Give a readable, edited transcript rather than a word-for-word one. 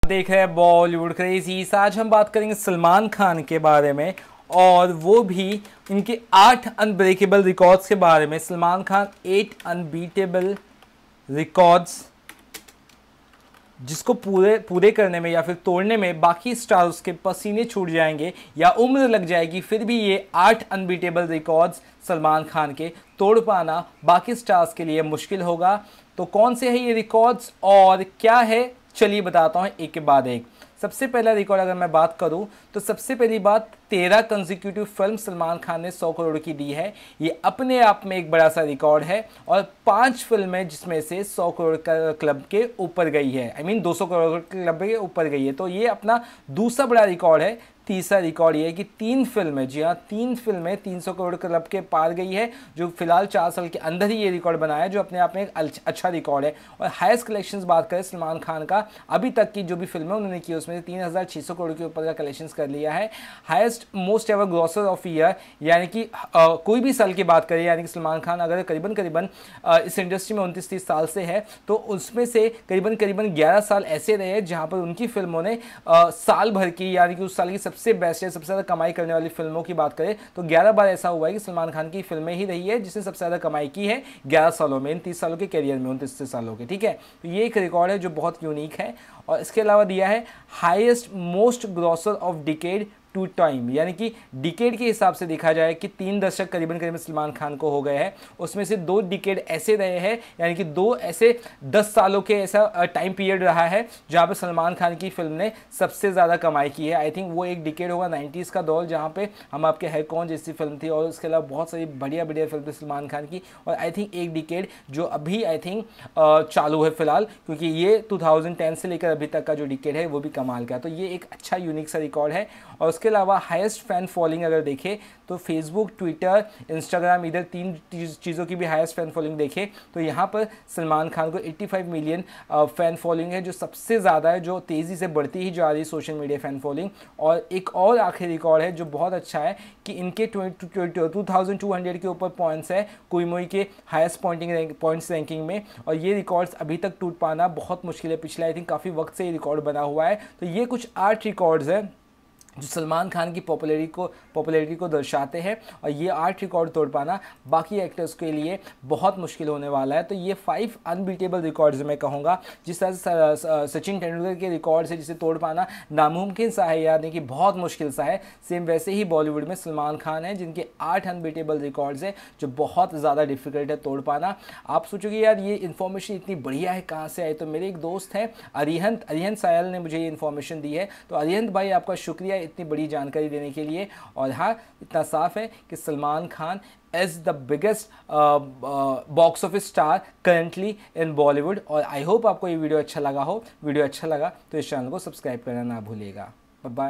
देख रहे हैं बॉलीवुड क्रेजीज। आज हम बात करेंगे सलमान खान के बारे में, और वो भी इनके 8 अनब्रेकेबल रिकॉर्ड्स के बारे में। सलमान खान 8 अनबीटेबल रिकॉर्ड्स जिसको पूरे करने में या फिर तोड़ने में बाकी स्टार्स के पसीने छूट जाएंगे या उम्र लग जाएगी, फिर भी ये 8 अनबीटेबल रिकॉर्ड्स सलमान खान के तोड़ पाना बाकी स्टार्स के लिए मुश्किल होगा। तो कौन से हैं ये रिकॉर्ड्स और क्या है, चलिए बताता हूँ एक के बाद एक। सबसे पहला रिकॉर्ड अगर मैं बात करूं तो सबसे पहली बात, 13 कंसेक्यूटिव फिल्म सलमान खान ने 100 करोड़ की दी है। ये अपने आप में एक बड़ा सा रिकॉर्ड है, और 5 फिल्में जिसमें से 100 करोड़ का क्लब के ऊपर गई है, आई मीन 200 करोड़ क्लब के ऊपर गई है। तो ये अपना दूसरा बड़ा रिकॉर्ड है। तीसरा रिकॉर्ड ये है कि 3 फिल्में, जी हाँ 3 फिल्में 300 करोड़ क्लब के पार गई है, जो फिलहाल 4 साल के अंदर ही ये रिकॉर्ड बनाया है, जो अपने आप में एक अच्छा रिकॉर्ड है। और हाईएस्ट कलेक्शंस बात करें सलमान खान का, अभी तक की जो भी फिल्में उन्होंने की उसमें 3600 करोड़ के ऊपर का कलेक्शंस कर लिया है। Highest most ever grosser of year, यानी कि कोई भी साल की बात करें, यानी कि सलमान खान अगर करीबन इस इंडस्ट्री में 29-30 साल से है, तो उसमें से करीबन 11 साल ऐसे रहे जहाँ पर उनकी फिल्मों ने साल भर की, यानी कि उस साल की सबसे बेस्ट है, सबसे ज़्यादा कमाई करने वाली फिल्मों की बात करें तो 11 बार ऐसा हुआ है कि सलमान खान की फिल्में ही रही है जिसने सबसे ज़्यादा कमाई की है 11 सालों में, इन 30 सालों के कैरियर में, 29 सालों के। ठीक है, तो ये एक रिकॉर्ड है जो बहुत यूनिक है। और इसके अलावा दिया है highest most grosser of decade to time, यानी कि डिकेड के हिसाब से देखा जाए कि 3 दशक करीबन सलमान खान को हो गए हैं, उसमें से 2 डिकेड ऐसे रहे हैं, यानी कि 2 ऐसे 10 सालों के ऐसा टाइम पीरियड रहा है जहाँ पे सलमान खान की फिल्म ने सबसे ज़्यादा कमाई की है। आई थिंक वो एक डिकेड होगा 90s का दौर, जहाँ पे हम आपके है कौन जैसी फिल्म थी, और उसके अलावा बहुत सारी बढ़िया फिल्म थी सलमान खान की। और आई थिंक एक डिकेड जो अभी आई थिंक चालू है फिलहाल, क्योंकि ये 2010 से लेकर अभी तक का जो डिकेड है वो भी कमाल का। तो ये एक अच्छा यूनिक सा रिकॉर्ड है। और उसके अलावा हाईएस्ट फैन फॉलोइंग अगर देखें तो फेसबुक, ट्विटर, इंस्टाग्राम, इधर 3 चीज़ों की भी हाईएस्ट फैन फॉलोइंग देखें तो यहाँ पर सलमान खान को 85 मिलियन फैन फॉलोइंग है, जो सबसे ज़्यादा है, जो तेज़ी से बढ़ती ही जा रही है सोशल मीडिया फैन फॉलोइंग। और एक और आखिरी रिकॉर्ड है जो बहुत अच्छा है कि इनके 2200 के ऊपर पॉइंट्स है कुइमोई के हाईएस्ट पॉइंट्स रैंकिंग में, और ये रिकॉर्ड्स अभी तक टूट पाना बहुत मुश्किल है। पिछले आई थिंक काफ़ी वक्त से ये रिकॉर्ड बना हुआ है। तो ये कुछ 8 रिकॉर्ड्स है जो सलमान खान की पॉपुलैरिटी को दर्शाते हैं, और ये 8 रिकॉर्ड तोड़ पाना बाकी एक्टर्स के लिए बहुत मुश्किल होने वाला है। तो ये 5 अनबीटेबल रिकॉर्ड्स मैं कहूँगा। जिस तरह से सचिन तेंदुलकर के रिकॉर्ड है जिसे तोड़ पाना नामुमकिन सा है, यानी कि बहुत मुश्किल सा है, सेम वैसे ही बॉलीवुड में सलमान खान है जिनके 8 अनबीटेबल रिकॉर्ड्स है जो बहुत ज़्यादा डिफिकल्ट है तोड़ पाना। आप सोचोगे यार ये इन्फॉर्मेशन इतनी बढ़िया है कहाँ से आई, तो मेरे एक दोस्त हैं अरिहंत सायल ने मुझे ये इन्फॉर्मेशन दी है। तो अरिहंत भाई आपका शुक्रिया इतनी बड़ी जानकारी देने के लिए। और हाँ, इतना साफ है कि Salman Khan is the biggest box office star currently in Bollywood. और आई होप आपको ये वीडियो अच्छा लगा हो। वीडियो अच्छा लगा तो इस चैनल को सब्सक्राइब करना ना भूलिएगा। Bye bye.